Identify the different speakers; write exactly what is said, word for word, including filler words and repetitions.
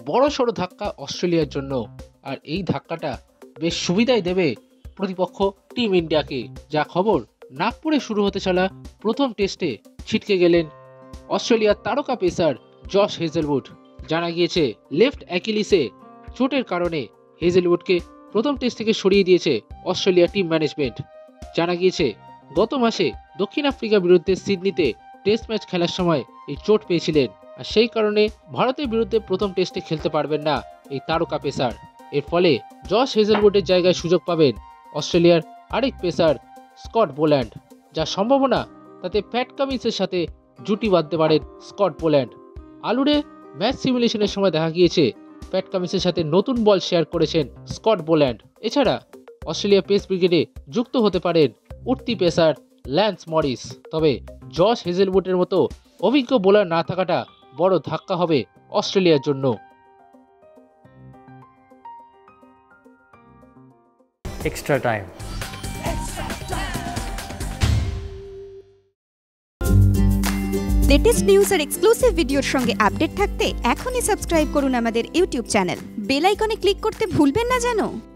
Speaker 1: বড়সড় ধাক্কা অস্ট্রেলিয়ার জন্য। আর এই ধাক্কাটা বেশ সুবিধাই দেবে প্রতিপক্ষ টিম ইন্ডিয়াকে। যা খবর, নাগপুরে শুরু হতে চলা প্রথম টেস্টে ছিটকে গেলেন অস্ট্রেলিয়ার তারকা পেসার জশ হেজেলউড। জানা গিয়েছে লেফট অ্যাকিলিসে চোটের কারণে হেজেলউডকে প্রথম টেস্ট থেকে সরিয়ে দিয়েছে অস্ট্রেলিয়া টিম ম্যানেজমেন্ট। জানা গিয়েছে গত মাসে দক্ষিণ আফ্রিকার বিরুদ্ধে সিডনিতে টেস্ট ম্যাচ খেলার সময় এই চোট পেয়েছিলেন, আর সেই কারণে ভারতের বিরুদ্ধে প্রথম টেস্টে খেলতে পারবেন না এই তারকা পেসার। এর ফলে জশ হেজেলউডের জায়গায় সুযোগ পাবেন অস্ট্রেলিয়ার আরেক পেসার স্কট বোল্যান্ড। যা সম্ভাবনা তাতে প্যাট কামিন্সের সাথে জুটি বাঁধতে পারেন স্কট বোল্যান্ড। আলুরে ম্যাচ সিমুলেশনের সময় দেখা গিয়েছে প্যাট কামিন্সের সাথে নতুন বল শেয়ার করেছেন স্কট বোল্যান্ড। এছাড়া অস্ট্রেলিয়া পেস ব্রিগেডে যুক্ত হতে পারেন উঠতি পেসার ল্যান্স মরিস। তবে জশ হেজেলউডের মতো অভিজ্ঞ বোলার না থাকাটা বড় ধাক্কা হবে অস্ট্রেলিয়ার জন্য।
Speaker 2: Extra time.
Speaker 3: লেটেস্ট নিউজ আর এক্সক্লুসিভ ভিডিওর সঙ্গে আপডেট থাকতে এখনই সাবস্ক্রাইব করুন আমাদের ইউটিউব চ্যানেল। বেল আইকনে ক্লিক করতে ভুলবেন না যেন।